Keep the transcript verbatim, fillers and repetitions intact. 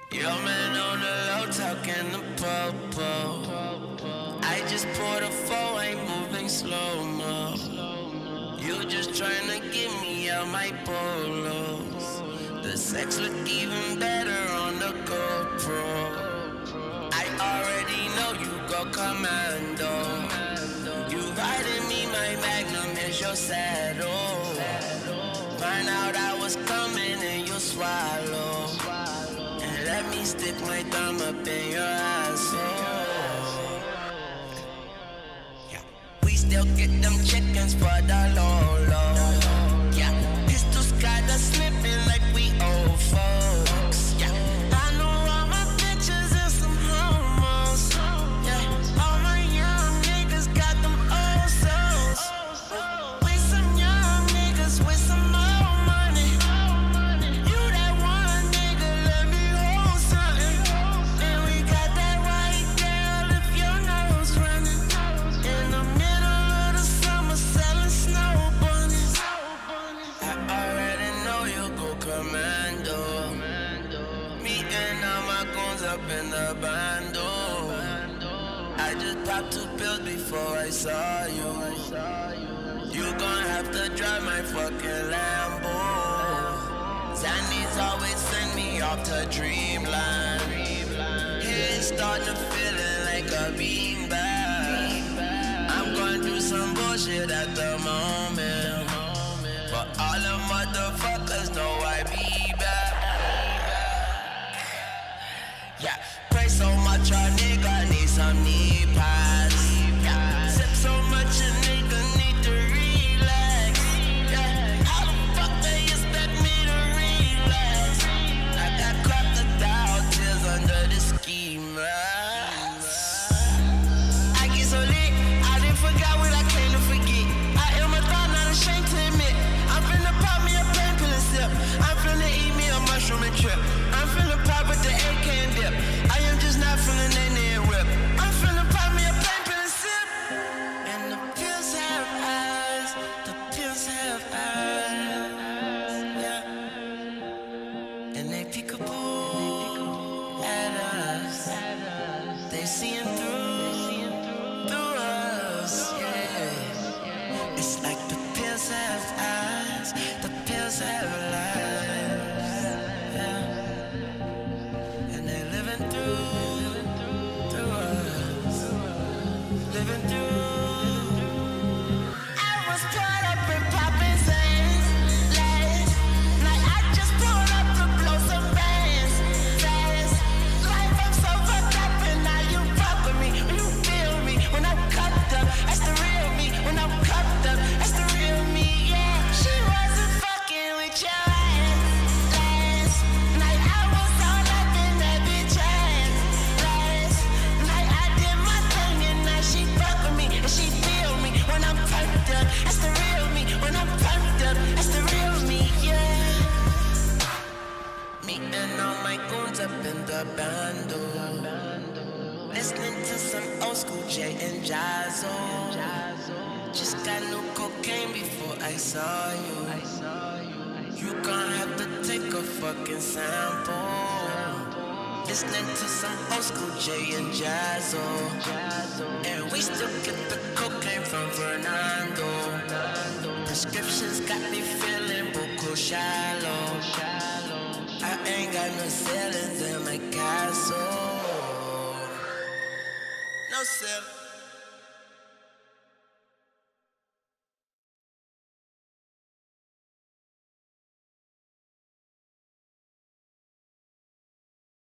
Yo, man on the low, talking the popo. I just poured a four, ain't moving slow-mo. You just tryna get me out my polos. The sex look even better on the GoPro. I already know you go commando. You riding me, my Magnum is your saddle. Find out I was coming and you swallow. And let me stick my thumb up in your asshole. Yeah. We still get them chickens for the low low. Yeah. Pistols got us slipping like we old folks. Yeah. I know all my bitches and some homos. Yeah. All my young niggas got them old souls. We some young niggas with some old money. You that one nigga, let me hold something. And we got that white girl if your nose running. In the middle of the summer selling snow bunnies. I already know you go commando. Me and all my goons up in the bando. I just popped two pills before I saw you. You gon' have to drive my fucking Lambo. Zanny's always send me off to Dreamland. Head starting feeling like a beanbag. I'm going through some bullshit at the moment, but all the motherfuckers know I be back. Yeah, pray so much a nigga need some knee pads. Yeah, sip so much a nigga need to relax. Yeah, how the fuck they expect me to relax? I got crocodile tears under the ski mask. I get so lit, I didn't forget what I came to forget. I am a thought, not ashamed to admit. I'm finna pop me a pain pill and sip. I'm finna eat me a mushroom and trip. I'm finna pop with the A K and dip. I am just not finna nay nay and whip. I'm finna pop me a pain pill and sip. And the pills have eyes. The pills have eyes. Yeah. And they peekaboo at us. They seeing through, through us. Yeah. It's like the pills have eyes. The pills have lives. Yeah. And they living through, through us. Living through. I was caught up in popping things last night. I just pulled up to blow some bands fast. Life, I'm so fucked up and now you fuck with me. When you feel me, when I'm cupped up, that's the real me. When I'm cupped up, that's the real me, yeah. She wasn't fucking with your ass last night. I was all up in that bitch ass last night. I did my thing and now she fuck with me. And she feel me when I'm pumped up, that's the real me. When I'm pumped up, that's the real me, yeah. Me and all my goons up in the bando, listening to some old school J and Jazzo. Just got new cocaine before I saw you. You gon' have to take a fucking sample. Listening to some old school J and Jazzo. And we still get the cocaine from Fernando. Prescriptions got me feeling buku shallow. I ain't got no ceilings in my castle. No ceiling.